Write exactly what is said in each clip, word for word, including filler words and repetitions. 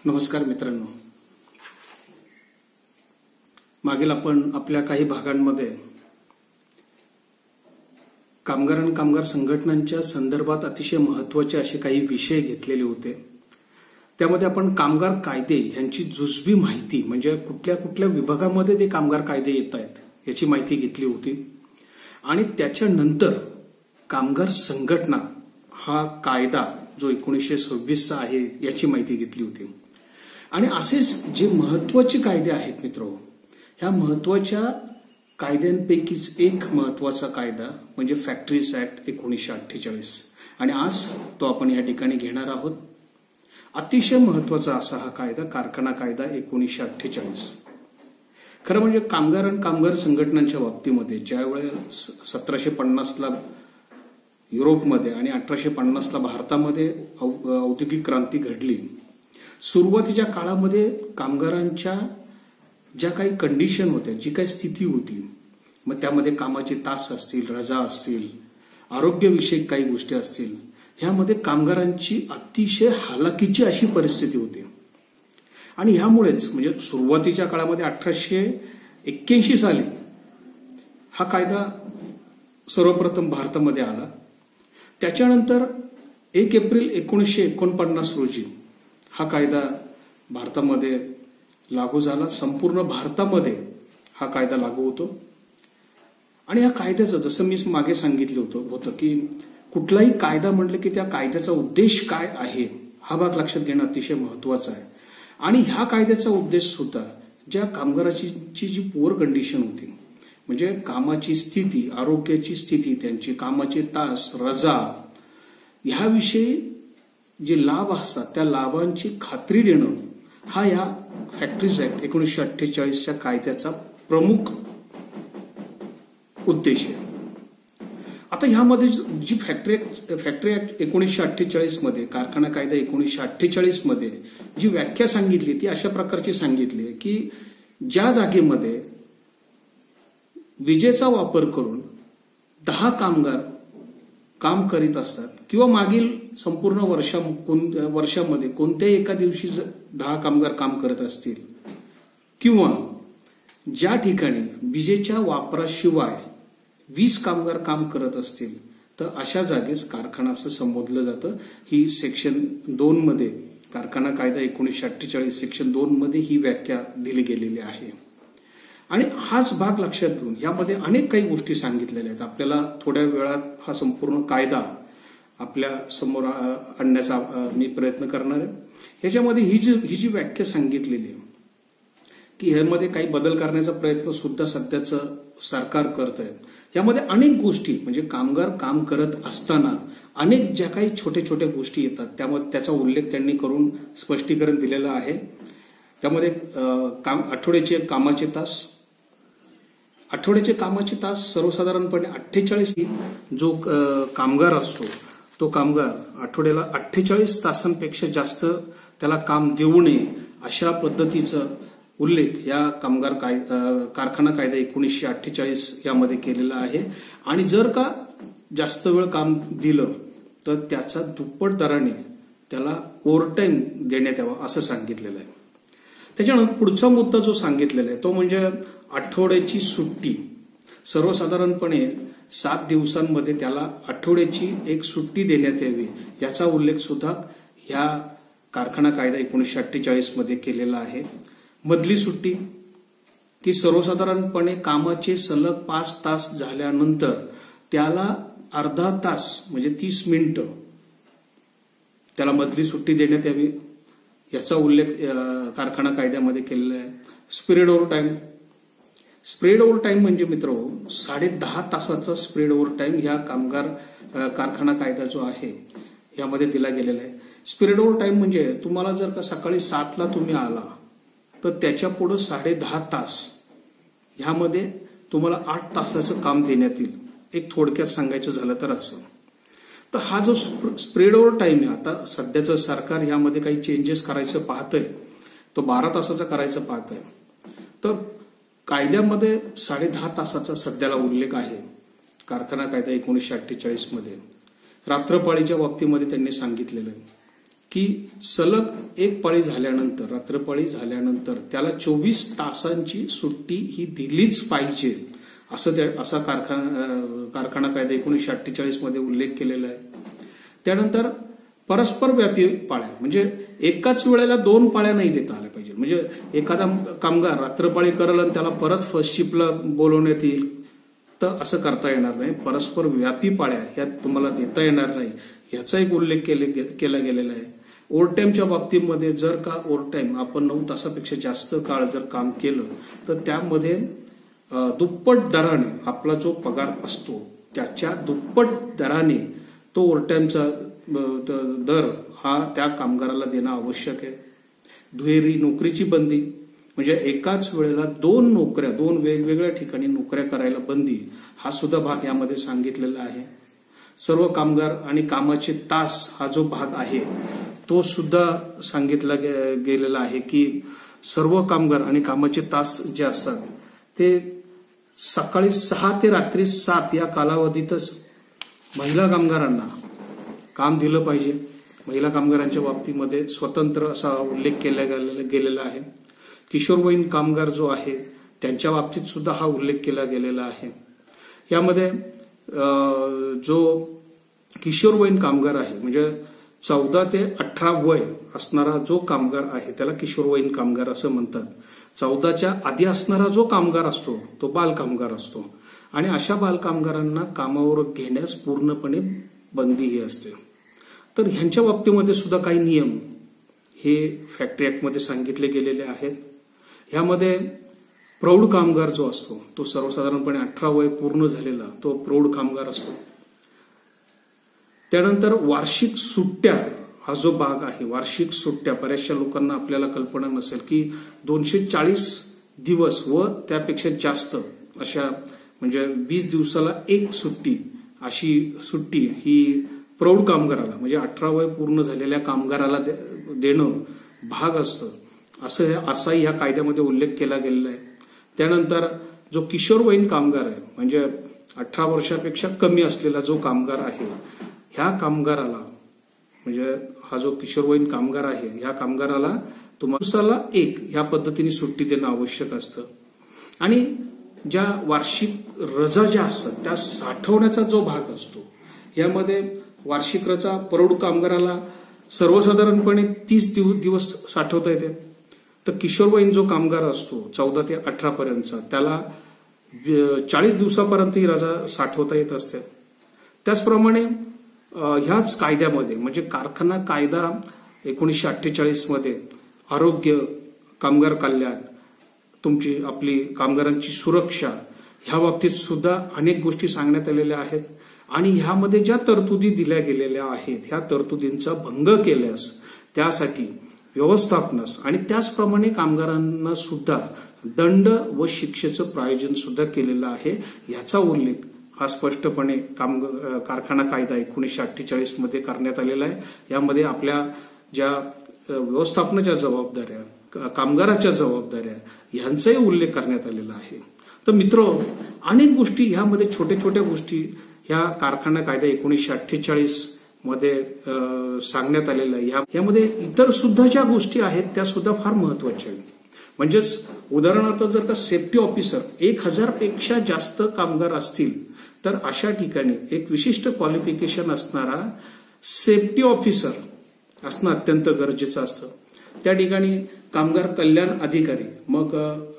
नमस्कार मित्रांनो, मागील आपण आपल्या काही भागांमध्ये कामगार आणि कामगार संघटनांच्या संदर्भात अतिशय महत्त्वाचे असे काही विषय घेतलेले होते। त्यामध्ये आपण कामगार कायदे यांची जुजबी माहिती म्हणजे कुठल्या कुठल्या विभागामध्ये ते कामगार कायदे येत आहेत याची माहिती घेतली होती आणि त्याच्यानंतर कामगार संघटना हा कायदा जो एकोणीसशे सव्वीस चा आहे याची माहिती घेतली होती। आणि असेच जे महत्त्वाचे कायदे आहेत मित्रांनो, ह्या महत्त्वाच्या कायद्यांपैकीच एक महत्त्वाचा कायदा म्हणजे फॅक्टरीज ऍक्ट एकोणीसशे अठ्ठेचाळीस आणि आज तो आपण या ठिकाणी घेणार आहोत। अतिशय महत्त्वाचा असा हा कायदा कारखाना कायदा एकोणीसशे अठ्ठेचाळीस। खरं म्हणजे कामगार आणि कामगार संघटनांच्या बाबतीमध्ये ज्यावेळेस सतराशे पन्नास ला युरोपमध्ये आणि अठराशे पन्नास ला भारतामध्ये औद्योगिक क्रांती घडली, सुरुवातीच्या काळामध्ये कामगारांच्या ज्या काही कंडिशन होत्या, जी काही स्थिती होती, मग त्यामध्ये कामाचे तास असतील, रजा असतील, आरोग्यविषयक काही गोष्टी असतील, ह्यामध्ये कामगारांची अतिशय हालाकीची अशी परिस्थिती होती। आणि ह्यामुळेच म्हणजे सुरुवातीच्या काळामध्ये अठराशे एक्क्याऐंशी साली हा कायदा सर्वप्रथम भारतामध्ये आला। त्याच्यानंतर एक एप्रिल एकोणीसशे एकोणपन्नास रोजी हा कायदा भारतामध्ये लागू झाला। संपूर्ण भारतामध्ये हा कायदा लागू होतो आणि या कायद्याचं जसं मी मागे सांगितलं होतं होतं की कुठलाही कायदा म्हटलं की त्या कायद्याचा उद्देश काय आहे हा भाग लक्षात घेणं अतिशय महत्त्वाचं आहे। आणि ह्या कायद्याचा उद्देश सुद्धा ज्या कामगाराची जी पुअर कंडिशन होती, म्हणजे कामाची स्थिती, आरोग्याची स्थिती, त्यांची कामाचे तास, रजा, ह्याविषयी जे लाभ असतात त्या लाभांची खात्री देणं हा या फॅक्टरीज ऍक्ट एकोणीसशे अठ्ठेचाळीसच्या कायद्याचा प्रमुख उद्देश आहे। आता ह्यामध्ये जी फॅक्टरी फॅक्टरी ऍक्ट एकोणीसशे अठ्ठेचाळीस मध्ये, कारखाना कायदा एकोणीसशे अठ्ठेचाळीस मध्ये जी व्याख्या सांगितली ती अशा प्रकारची सांगितली की ज्या जागेमध्ये विजेचा वापर करून दहा कामगार काम करीत असतात किंवा मागील संपूर्ण वर्षा वर्षामध्ये कोणत्याही एका दिवशी दहा कामगार काम करत असतील किंवा ज्या ठिकाणी विजेच्या वापराशिवाय वीस कामगार काम करत असतील तर अशा जागेस कारखाना असं संबोधलं जातं। ही सेक्शन दोन मध्ये, कारखाना कायदा एकोणीसशे अठ्ठेचाळीस सेक्शन दोन मध्ये ही व्याख्या दिली गेलेली आहे। आणि हाच भाग लक्षात घेऊन यामध्ये अनेक काही गोष्टी सांगितलेल्या आहेत। आपल्याला थोड्या वेळात हा संपूर्ण कायदा आपल्या समोर आणण्याचा मी प्रयत्न करणार आहे। ह्याच्यामध्ये ही जी ही जी व्याख्या सांगितलेली आहे की ह्यामध्ये काही बदल करण्याचा प्रयत्न सुद्धा सध्याचं सरकार करत आहे। यामध्ये अनेक गोष्टी म्हणजे कामगार काम करत असताना अनेक ज्या काही छोट्या छोट्या गोष्टी येतात त्यामध्ये त्याचा उल्लेख त्यांनी करून स्पष्टीकरण दिलेलं आहे। त्यामध्ये काम आठवड्याचे कामाचे तास आठवड्याचे कामाचे तास सर्वसाधारणपणे अठ्ठेचाळीस, जो कामगार असतो तो कामगार आठवड्याला अठ्ठेचाळीस तासांपेक्षा जास्त त्याला काम देऊ नये अशा पद्धतीचा उल्लेख या कामगार काय कारखाना कायदा एकोणीसशे अठ्ठेचाळीस यामध्ये केलेला आहे। आणि जर का जास्त वेळ काम दिलं तर त्याचा दुप्पट दराने त्याला ओव्हरटाईम देण्यात यावा असं सांगितलेलं आहे। त्याच्यानंतर पुढचा मुद्दा जो सांगितलेला आहे तो म्हणजे आठवड्याची सुट्टी। सर्वसाधारणपणे सात दिवसांमध्ये त्याला आठवड्याची एक सुट्टी देण्यात यावी याचा उल्लेख सुद्धा ह्या कारखाना कायदा एकोणीसशे अठ्ठेचाळीस मध्ये केलेला आहे। मधली सुट्टी की सर्वसाधारणपणे कामाचे सलग पाच तास झाल्यानंतर त्याला अर्धा तास म्हणजे तीस मिनिटं त्याला मधली सुट्टी देण्यात यावी याचा उल्लेख कारखाना कायद्यामध्ये केलेला आहे। Spread over time spread over time म्हणजे मित्र साडे दहा तासाचा स्प्रेड ओव्हर टाइम ह्या कामगार कारखाना कायदा जो आहे यामध्ये दिला गेलेला आहे। स्प्रेड ओव्हर टाइम म्हणजे तुम्हाला जर का सकाळी सातला तुम्ही आला तर त्याच्या पुढे साडे दहा तास ह्यामध्ये तुम्हाला आठ तासाचं काम देण्यात येईल। एक थोडक्यात सांगायचं झालं तर असं, तर हा जो स्प्रेड ओव्हर टाइम आहे आता सध्याचं सरकार ह्यामध्ये काही चेंजेस करायचं पाहतंय, तो बारा तासाचा करायचं पाहतंय। तर कायद्यामध्ये साडे दहा तासाचा सध्याला उल्लेख आहे कारखाना कायदा एकोणीसशे अठ्ठेचाळीस मध्ये। रात्रपाळीच्या बाबतीमध्ये त्यांनी सांगितलेलं आहे की सलग एक पाळी झाल्यानंतर, रात्रपाळी झाल्यानंतर त्याला चोवीस तासांची सुट्टी ही दिलीच पाहिजे, असं त्या असा कारखाना कारखाना कायदा एकोणीसशे अठ्ठेचाळीस मध्ये उल्लेख केलेला आहे. त्यानंतर परस्पर व्यापी पाळ्या, म्हणजे एकाच वेळेला दोन पाळ्या नाही देता आल्या पाहिजे. म्हणजे एखादा कामगार रात्रपाळी करेल आणि त्याला परत फर्स्ट शिफ्टला बोलवण्यात येईल, तर असं करता येणार नाही. परस्पर व्यापी पाळ्या ह्या तुम्हाला देता येणार नाही, ह्याचा एक उल्लेख केला गेलेला आहे. ओव्हरटाईमच्या बाबतीमध्ये जर का ओव्हरटाईम आपण नऊ तासापेक्षा जास्त काळ जर काम केलं तर त्यामध्ये दुप्पट दराने आपला जो पगार असतो त्याच्या दुप्पट दराने तो ओव्हरटाईमचा दर हा त्या कामगाराला देणं आवश्यक आहे. दुहेरी नोकरीची बंदी, म्हणजे एकाच वेळेला दोन नोकऱ्या, दोन वेगवेगळ्या ठिकाणी नोकऱ्या करायला बंदी, हा सुद्धा भाग यामध्ये सांगितलेला आहे. सर्व कामगार आणि कामाचे तास हा जो भाग आहे तो सुद्धा सांगितला गेलेला आहे की सर्व कामगार आणि कामाचे तास जे असतात ते सकाळी सहा ते रात्री सात या कालावधीतच महिला कामगारांना काम दिलं पाहिजे. महिला कामगारांच्या बाबतीमध्ये स्वतंत्र असा उल्लेख केला गेलेला आहे. किशोरवयीन कामगार जो आहे त्यांच्या बाबतीत सुद्धा हा उल्लेख केला गेलेला आहे. यामध्ये जो किशोरवयीन कामगार आहे, म्हणजे चौदा ते अठरा वय असणारा जो कामगार आहे त्याला किशोरवयीन कामगार असं म्हणतात. चौदाच्या आधी असणारा जो कामगार असतो तो बाल कामगार असतो आणि अशा बाल कामगारांना कामावर घेण्यास पूर्णपणे बंदी ही असते. तर ह्यांच्या बाबतीमध्ये सुद्धा काही नियम हे फॅक्टरी ऍक्टमध्ये सांगितले गेलेले आहेत. ह्यामध्ये प्रौढ कामगार जो असतो तो सर्वसाधारणपणे अठरा वय पूर्ण झालेला तो प्रौढ कामगार असतो. त्यानंतर वार्षिक सुट्ट्या हा जो भाग आहे, वार्षिक सुट्ट्या बऱ्याचशा लोकांना आपल्याला कल्पना नसेल की दोनशे चाळीस दिवस व त्यापेक्षा जास्त अशा म्हणजे वीस दिवसाला एक सुट्टी अशी सुट्टी ही प्रौढ कामगाराला म्हणजे अठरा वय पूर्ण झालेल्या कामगाराला देणं भाग असतं, असं असाही ह्या कायद्यामध्ये उल्लेख केला गेलेला आहे. त्यानंतर जो किशोरवयीन कामगार आहे म्हणजे अठरा वर्षापेक्षा कमी असलेला जो कामगार आहे ह्या कामगाराला म्हणजे हा जो किशोरवयीन कामगार आहे ह्या कामगाराला तुम्हाला दिवसाला एक ह्या पद्धतीने सुट्टी देणं आवश्यक असतं. आणि ज्या वार्षिक रजा ज्या असतात त्या साठवण्याचा जो भाग असतो यामध्ये वार्षिक रजा प्रौढ कामगाराला सर्वसाधारणपणे तीस दिवस साठवता येते, तर किशोरवयीन जो कामगार असतो चौदा ते अठरा पर्यंतचा त्याला चाळीस दिवसापर्यंत ही रजा साठवता येत असते. त्याचप्रमाणे ह्याच कायद्यामध्ये म्हणजे कारखाना कायदा एकोणीसशे अठ्ठेचाळीस मध्ये आरोग्य, कामगार कल्याण, तुमची आपली कामगारांची सुरक्षा ह्या बाबतीत सुद्धा अनेक गोष्टी सांगण्यात आलेल्या आहेत. आणि ह्यामध्ये ज्या तरतुदी दिल्या गेलेल्या आहेत ह्या तरतुदींचा भंग केल्यास त्यासाठी व्यवस्थापनास आणि त्याचप्रमाणे कामगारांना सुद्धा दंड व शिक्षेचं प्रायोजन सुद्धा केलेलं आहे. याचा उल्लेख हा स्पष्टपणे काम कारखाना कायदा एकोणीसशे अठ्ठेचाळीस मध्ये करण्यात आलेला आहे. यामध्ये आपल्या ज्या व्यवस्थापनाच्या जबाबदाऱ्या, कामगाराच्या जबाबदाऱ्या ह्यांचाही उल्लेख करण्यात आलेला आहे. तर मित्र, अनेक गोष्टी ह्यामध्ये छोट्या छोट्या गोष्टी ह्या कारखाना कायदा एकोणीसशे अठ्ठेचाळीस मध्ये सांगण्यात आलेलं आहे. यामध्ये इतर सुद्धा ज्या गोष्टी आहेत त्या सुद्धा फार महत्वाच्या आहेत. म्हणजेच उदाहरणार्थ जर का सेफ्टी ऑफिसर एक हजार पेक्षा जास्त कामगार असतील तर अशा ठिकाणी एक विशिष्ट क्वालिफिकेशन असणारा सेफ्टी ऑफिसर असणं अत्यंत गरजेचं असतं. त्या ठिकाणी कामगार कल्याण अधिकारी, मग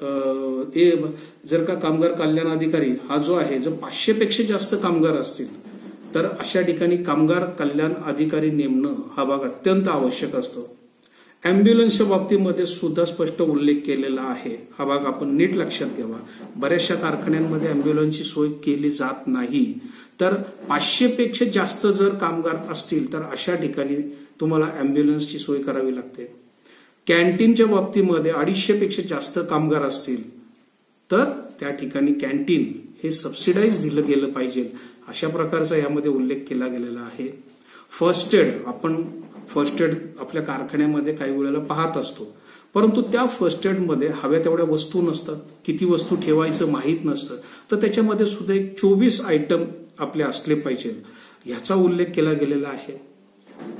जर का कामगार कल्याण अधिकारी हा जो आहे जर पाचशे पेक्षा जास्त कामगार असतील तर अशा ठिकाणी कामगार कल्याण अधिकारी नेमणं हा भाग अत्यंत आवश्यक असतो. अँब्युलन्सच्या बाबतीमध्ये सुद्धा स्पष्ट उल्लेख केलेला आहे. हा भाग आपण नीट लक्षात घ्यावा. बऱ्याचशा कारखान्यांमध्ये अँब्युलन्सची सोय केली जात नाही. तर पाचशे पेक्षा जास्त जर कामगार असतील तर अशा ठिकाणी तुम्हाला अँब्युलन्सची सोय करावी लागते. कॅन्टीनच्या बाबतीमध्ये अडीचशे पेक्षा जास्त कामगार असतील तर त्या ठिकाणी कॅन्टीन हे सबसिडाईज दिलं गेलं पाहिजे, अशा प्रकारचा यामध्ये उल्लेख केला गेलेला आहे. फर्स्ट एड, आपण फर्स्ट एड आपल्या कारखान्यामध्ये काही वेळेला पाहत असतो, परंतु त्या फर्स्ट एडमध्ये हव्या तेवढ्या वस्तू नसतात, किती वस्तू ठेवायचं माहीत नसतं, तर त्याच्यामध्ये सुद्धा एक चोवीस आयटम आपले असले पाहिजे, याचा उल्लेख केला गेलेला आहे.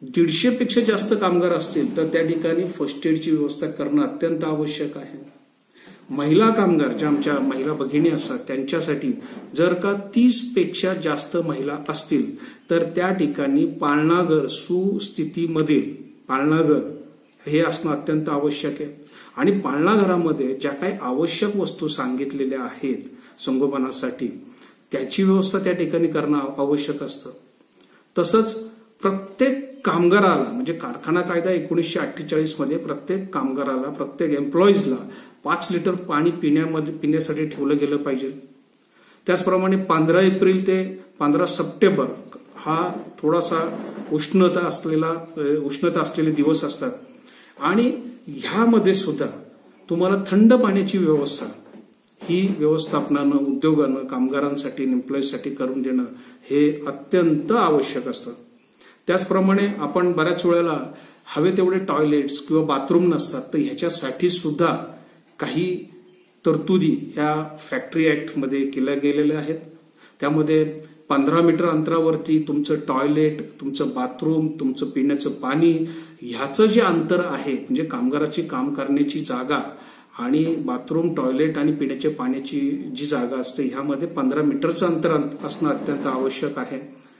दीडशे पेक्षा जास्त कामगार असतील तर त्या ठिकाणी फर्स्ट एडची व्यवस्था करणं अत्यंत आवश्यक आहे. महिला कामगार ज्या आमच्या महिला भगिनी असतात त्यांच्यासाठी जर का तीस पेक्षा जास्त महिला असतील तर त्या ठिकाणी पाळणाघर सुस्थितीमध्ये पाळणाघर हे असणं अत्यंत आवश्यक आहे. आणि पाळणाघरामध्ये ज्या काही आवश्यक वस्तू सांगितलेल्या आहेत संगोपनासाठी त्याची व्यवस्था त्या ठिकाणी करणं आवश्यक असतं. तसंच प्रत्येक कामगाराला म्हणजे कारखाना कायदा एकोणीसशे अठ्ठेचाळीस मध्ये प्रत्येक कामगाराला प्रत्येक एम्प्लॉईजला पाच लिटर पाणी पिण्यामध्ये पिण्यासाठी ठेवलं गेलं पाहिजे. त्याचप्रमाणे पंधरा एप्रिल ते पंधरा सप्टेंबर हा थोडासा उष्णता असलेला उष्णता असलेले दिवस असतात आणि ह्यामध्ये सुद्धा तुम्हाला थंड पाण्याची व्यवस्था ही व्यवस्थापनानं उद्योगानं कामगारांसाठी एम्प्लॉईजसाठी करून देणं हे अत्यंत आवश्यक असतं. त्याचप्रमाणे आपण बऱ्याच वेळेला हवे तेवढे टॉयलेट्स किंवा बाथरूम नसतात तर ह्याच्यासाठी सुद्धा काही तरतुदी ह्या फॅक्टरी ऍक्ट मध्ये केल्या गेलेल्या आहेत. त्यामध्ये पंधरा मीटर अंतरावरती तुमचं टॉयलेट तुमचं बाथरूम तुमचं पिण्याचं पाणी ह्याचं जे अंतर आहे म्हणजे कामगाराची काम करण्याची जागा आणि बाथरूम टॉयलेट आणि पिण्याच्या पाण्याची जी जागा असते ह्यामध्ये पंधरा मीटरचं अंतर असणं अत्यंत आवश्यक आहे.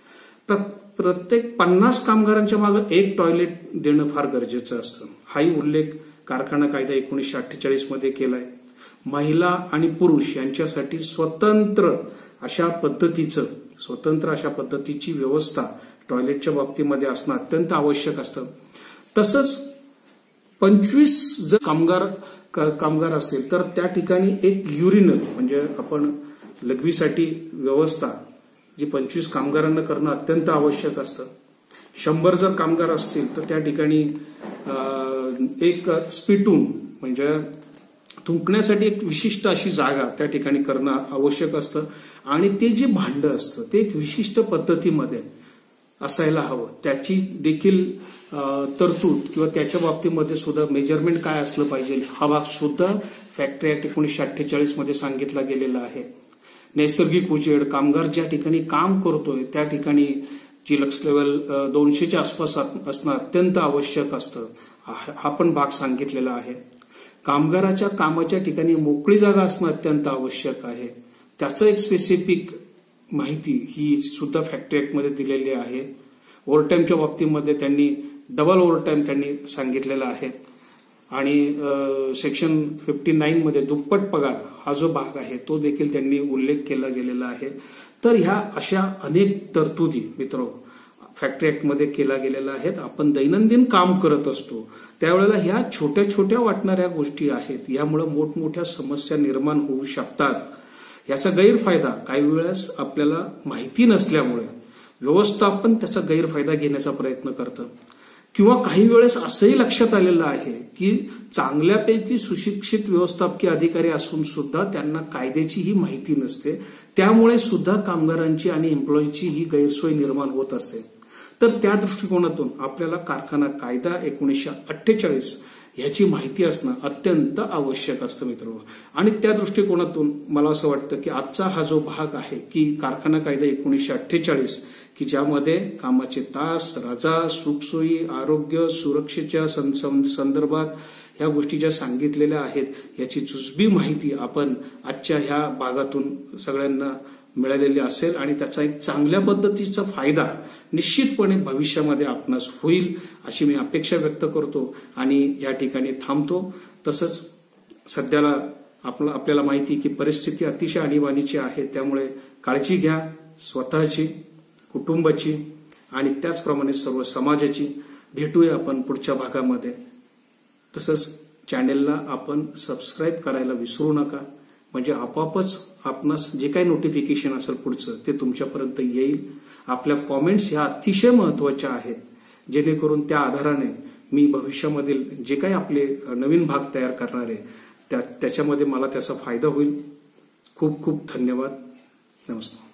प्रत्येक पन्नास कामगारांच्या मागे एक टॉयलेट देणं फार गरजेचं असतं. हाही उल्लेख कारखाना कायदा एकोणीसशे अठ्ठेचाळीस मध्ये केलाय. महिला आणि पुरुष यांच्यासाठी स्वतंत्र अशा पद्धतीचं स्वतंत्र अशा पद्धतीची व्यवस्था टॉयलेटच्या बाबतीमध्ये असणं अत्यंत आवश्यक असतं. तसंच पंचवीस जर कामगार कामगार असेल तर त्या ठिकाणी एक युरिनल म्हणजे आपण लघवीसाठी व्यवस्था जी पंचवीस कामगारांना करणं अत्यंत आवश्यक असतं. शंभर जर कामगार असतील तर त्या ठिकाणी एक स्पिटून म्हणजे थुंकण्यासाठी एक विशिष्ट अशी जागा त्या ठिकाणी करणं आवश्यक असतं. आणि ते जे भांडं असतं ते एक विशिष्ट पद्धतीमध्ये असायला हवं. त्याची देखील तरतूद किंवा त्याच्या बाबतीमध्ये सुद्धा मेजरमेंट काय असलं पाहिजे हा भाग सुद्धा फॅक्टरी ऍक्ट एकोणीसशे अठ्ठेचाळीस मध्ये सांगितला गेलेला आहे. नैसर्गिक उजेड कामगार ज्या ठिकाणी काम करतोय त्या ठिकाणी जी लक्स लेवल दोनशेच्या आसपास असणं अत्यंत आवश्यक असतं हा पण भाग सांगितलेला आहे. कामगाराच्या कामाच्या ठिकाणी मोकळी जागा असणं अत्यंत आवश्यक आहे. त्याचं एक स्पेसिफिक माहिती ही सुद्धा फॅक्टरी ऍक्ट मध्ये दिलेली आहे. ओव्हरटाईमच्या बाबतीमध्ये त्यांनी डबल ओव्हरटाईम त्यांनी सांगितलेला आहे. आणि सेक्शन फिफ्टी नाईन मध्ये दुप्पट पगार हा जो भाग आहे तो देखील त्यांनी उल्लेख केला गेलेला आहे. तर ह्या अशा अनेक तरतुदी मित्र फॅक्टरी ऍक्ट मध्ये केल्या गेलेल्या आहेत. आपण दैनंदिन काम करत असतो त्यावेळेला ह्या छोट्या छोट्या वाटणाऱ्या गोष्टी आहेत. यामुळे मोठमोठ्या समस्या निर्माण होऊ शकतात. याचा गैरफायदा काही वेळेस आपल्याला माहिती नसल्यामुळे व्यवस्थापन त्याचा गैरफायदा घेण्याचा प्रयत्न करतं. किंवा काही वेळेस असंही लक्षात आलेलं आहे की चांगल्यापैकी सुशिक्षित व्यवस्थापकीय अधिकारी असून सुद्धा त्यांना कायद्याचीही माहिती नसते. त्यामुळे सुद्धा कामगारांची आणि एम्प्लॉईची ही गैरसोय निर्माण होत असते. तर त्या दृष्टिकोनातून आपल्याला कारखाना कायदा एकोणीसशे अठ्ठेचाळीस ह्याची माहिती असणं अत्यंत आवश्यक असतं मित्रांनो. आणि त्या दृष्टिकोनातून मला असं वाटतं की आजचा हा जो भाग आहे की कारखाना कायदा एकोणीसशे अठ्ठेचाळीस की ज्यामध्ये कामाचे तास रजा सुखसोयी आरोग्य सुरक्षेच्या संदर्भात ह्या गोष्टी ज्या सांगितलेल्या आहेत याची जुजबी माहिती आपण आजच्या ह्या भागातून सगळ्यांना मिळालेली असेल आणि त्याचा एक चांगल्या पद्धतीचा फायदा निश्चितपणे भविष्यामध्ये आपणास होईल अशी मी अपेक्षा व्यक्त करतो आणि या ठिकाणी थांबतो. तसंच सध्याला आपल्याला माहिती की परिस्थिती अतिशय आणीबाणीची आहे. त्यामुळे काळजी घ्या स्वतःची कुटुंबाची आणि त्याचप्रमाणे सर्व समाजाची. भेटूया आपण पुढच्या भागामध्ये. तसंच चॅनेलला आपण सबस्क्राईब करायला विसरू नका म्हणजे आपोआपच आपणास जे काही नोटिफिकेशन असेल पुढचं ते तुमच्यापर्यंत येईल. आपल्या कॉमेंट्स ह्या अतिशय महत्वाच्या आहेत जेणेकरून त्या आधाराने मी भविष्यामधील जे काही आपले नवीन भाग तयार करणार आहे त्या त्याच्यामध्ये मला त्याचा फायदा होईल. खूप खूप धन्यवाद. नमस्कार.